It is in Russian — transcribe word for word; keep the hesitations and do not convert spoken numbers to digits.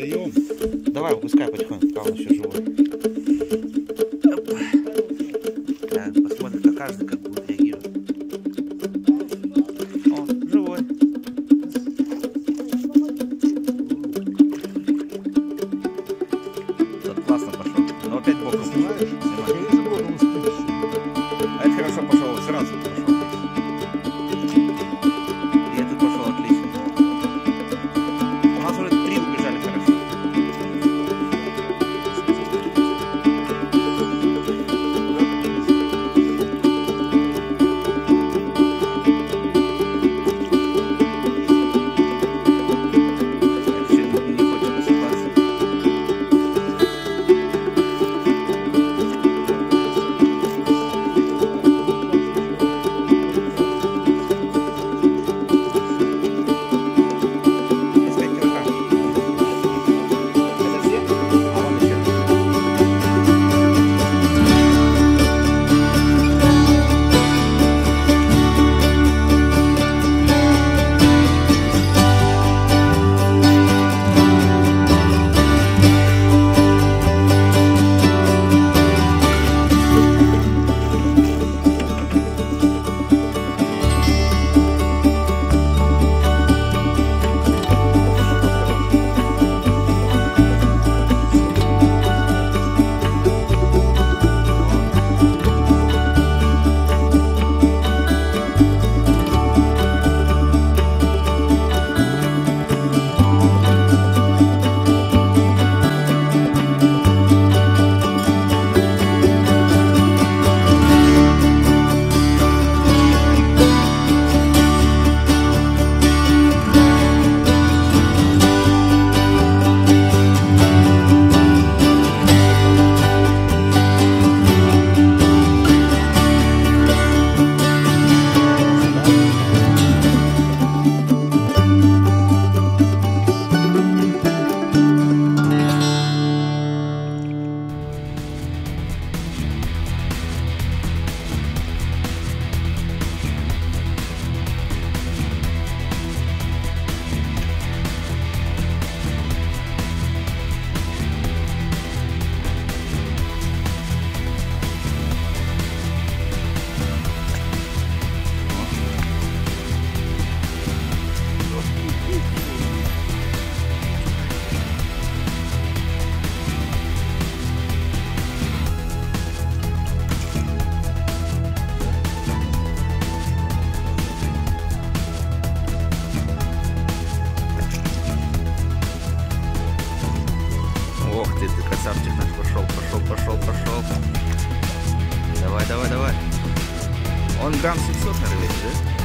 Встаем. Давай, выпускай потихоньку, пока он еще живой. Опа. Так, посмотрим, как каждый как будет реагировать. О, живой. Тот классно пошел. Но опять боком. Снимаешь? Снимаю. Конечно, боком успеешь. А это хорошо пошел, сразу пошел. И этот пошел отлично. У нас уже три убежали хорошо. Ох ты, ты красавчик наш, пошел, пошел, пошел, пошел. Давай, давай, давай. Он грамм семьсот, наверное, весит, да?